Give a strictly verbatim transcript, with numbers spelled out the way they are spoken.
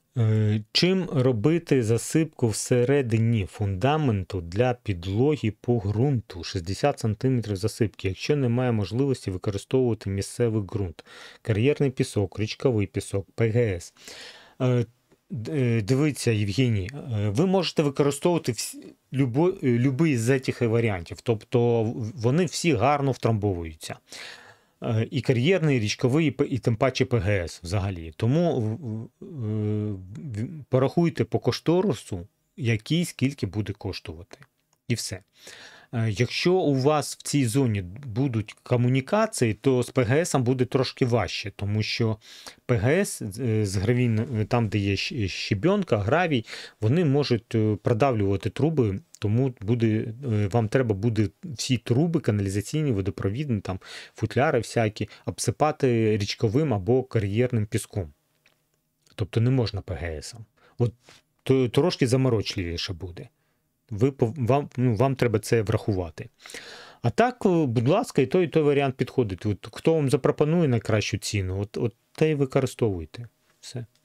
Е, Чим робити засипку всередині фундаменту для підлоги по ґрунту? шістдесят сантиметрів засипки, якщо немає можливості використовувати місцевий ґрунт, кар'єрний пісок, річковий пісок, ПГС. Е, д- Дивіться, Євгеній, е, ви можете використовувати всі, любо, любий з цих варіантів, тобто вони всі гарно втрамбовуються. Е, І кар'єрний, і річковий, і п- і тим паче ПГС взагалі. Тому в- в- в- порахуйте по кошторису, який скільки буде коштувати. І все. Е, Якщо у вас в цій зоні будуть комунікації, то з ПГСом буде трошки важче, тому що ПГС е, з гравійн, там, де є щ- щебенка, гравій, вони можуть е, продавлювати труби, тому буде, е, вам треба буде всі труби, каналізаційні, водопровідні, там, футляри всякі, обсипати річковим або кар'єрним піском. Тобто не можна ПГСом. От то, трошки заморочливіше буде. Ви, пов- вам, ну, вам треба це врахувати. А так, о, будь ласка, і той, і той варіант підходить. От, хто вам запропонує найкращу ціну, от, от те й використовуйте. Все.